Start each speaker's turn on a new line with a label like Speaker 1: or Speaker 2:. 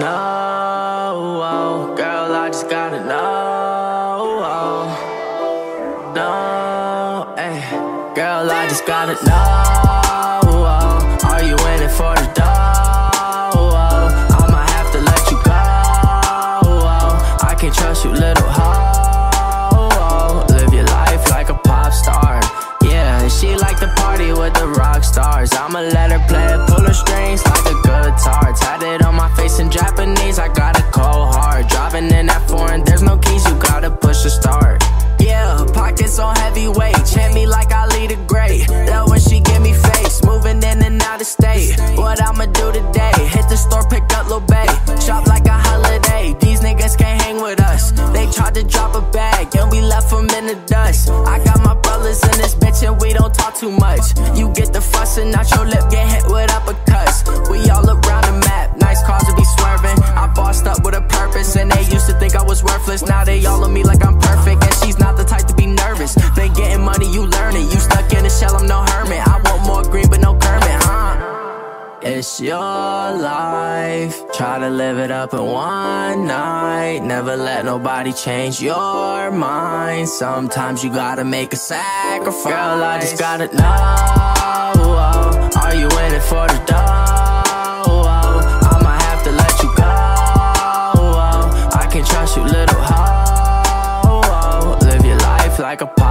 Speaker 1: know, girl, I just gotta know, no, ay, girl, I just gotta know, are you in it for the dough? I'ma have to let you go, I can't trust you, little hoe. Live your life like a pop star, yeah, she like to party with the rock stars. I'ma let her play it, pull her strings like a guitar. Tatted on my face in Japanese, I gotta go hard. Driving in that foreign, there's no keys, you gotta push the start. Yeah, pockets on heavyweight, chant me like Ali the Great. Love when she give me face, moving in and out of state. What I'ma do today? Hit the store, pick up Lil Bae, shop like a holiday. These niggas can't hang with us. They tried to drop a bag and we left them in the dust. I got my brothers in this bitch and we don't talk too much. You get the fussing out your lip, get hit with uppercuts. We all around the map, nice cars to be swerving. I bossed up with a purpose and they used to think I was worthless. Now they all on me like I'm perfect and she's not the type to be nervous. Been getting money, you learn it. You stuck in a shell, I'm no hermit. I want more green but no Kermit, It's your life, try to live it up in one night. Never let nobody change your mind. Sometimes you gotta make a sacrifice. Girl, I just gotta know, are you in it for the dough? I'ma have to let you go, I can't trust you, little hoe. Live your life like a